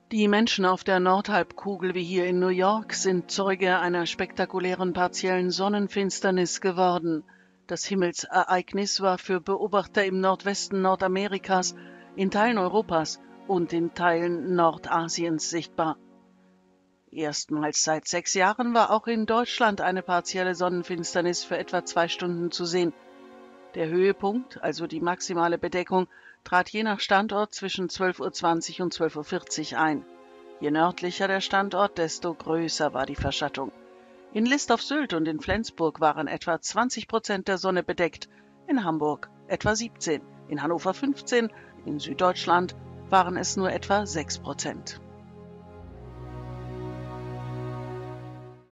Die Menschen auf der Nordhalbkugel wie hier in New York sind Zeuge einer spektakulären partiellen Sonnenfinsternis geworden. Das Himmelsereignis war für Beobachter im Nordwesten Nordamerikas, in Teilen Europas und in Teilen Nordasiens sichtbar. Erstmals seit 6 Jahren war auch in Deutschland eine partielle Sonnenfinsternis für etwa 2 Stunden zu sehen. Der Höhepunkt, also die maximale Bedeckung, trat je nach Standort zwischen 12:20 und 12:40 ein. Je nördlicher der Standort, desto größer war die Verschattung. In List auf Sylt und in Flensburg waren etwa 20% der Sonne bedeckt, in Hamburg etwa 17, in Hannover 15, in Süddeutschland waren es nur etwa 6%.